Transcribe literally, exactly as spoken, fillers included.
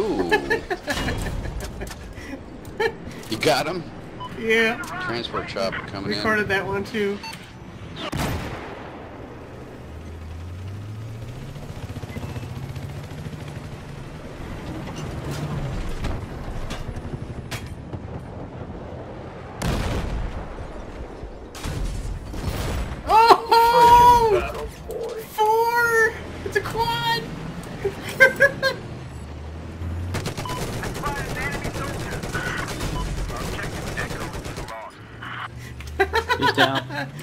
Ooh. You got him? Yeah. Transport chopper coming Recorded in. that one too. Oh! Four! It's a quad! He's down.